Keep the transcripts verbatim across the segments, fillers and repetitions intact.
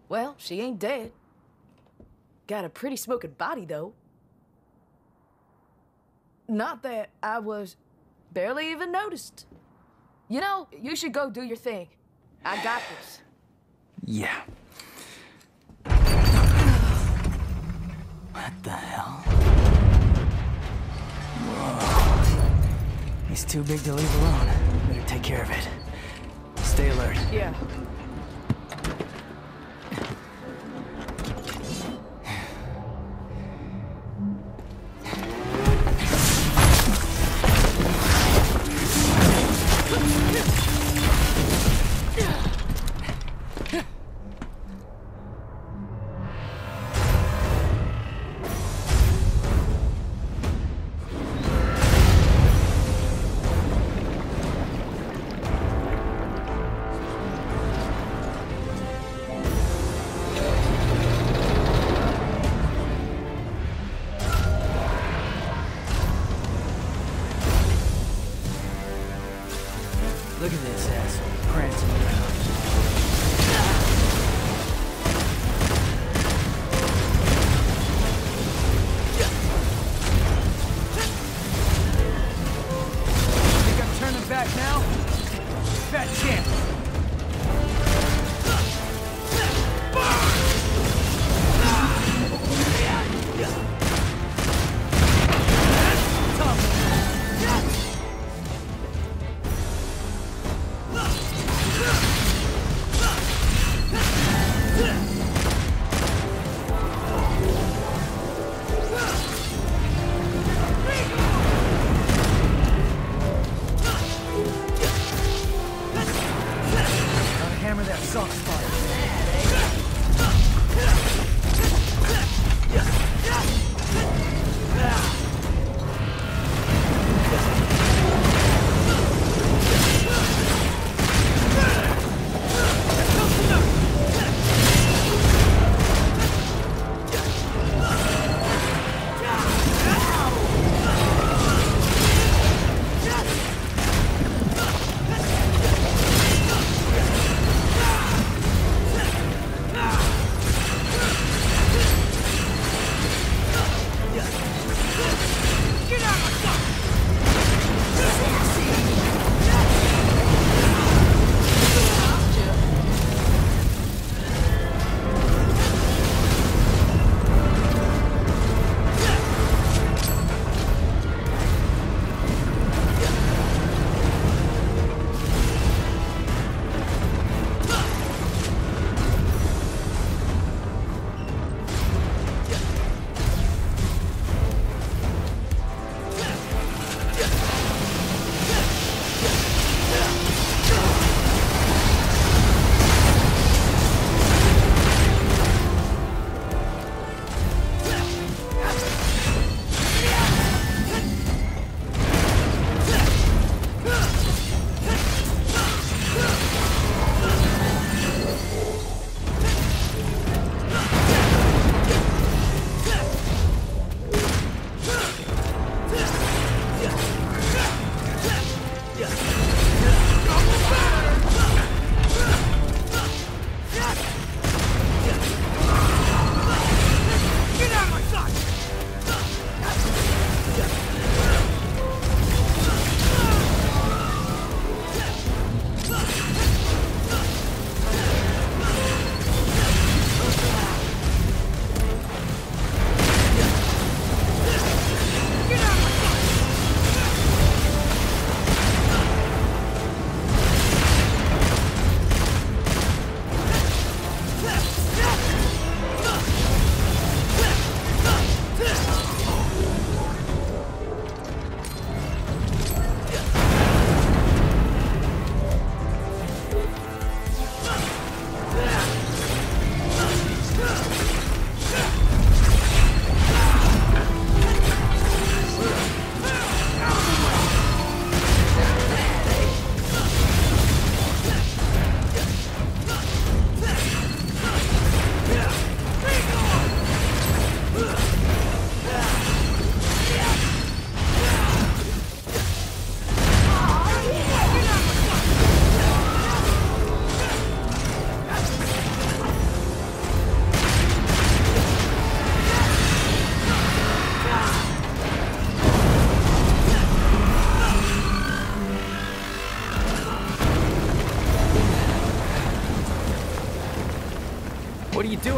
Well, she ain't dead. Got a pretty smoking body, though. Not that I was barely even noticed. You know, you should go do your thing. I got this. Yeah. What the hell? Whoa. He's too big to leave alone. Better take care of it. Stay alert. Yeah. Look at this asshole prancing around. Think I'm turning back now? Fat chance. Tough.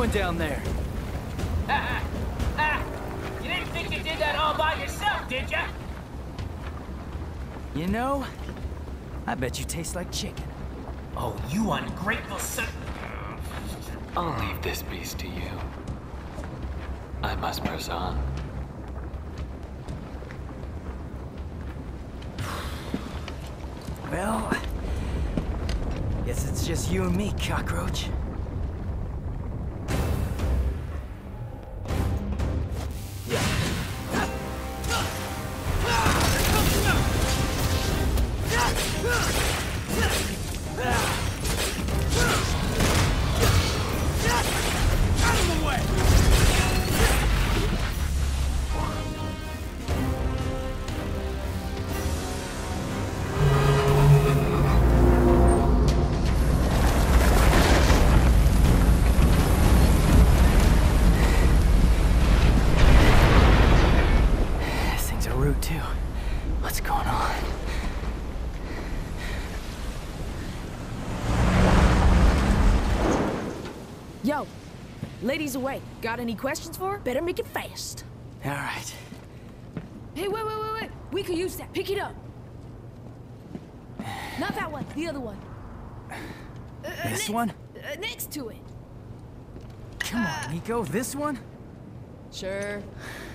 doing down there? Ha ha! You didn't think you did that all by yourself, did ya? You know, I bet you taste like chicken. Oh, you ungrateful son... I'll leave this beast to you. I must press on. Well, guess it's just you and me, cockroach. Too. What's going on? Yo, lady's away. Got any questions for her? Better make it fast. All right. Hey, wait, wait, wait, wait. We could use that. Pick it up. Not that one. The other one. Uh, This next, one? Uh, next to it. Come on, Nico. This one? Sure.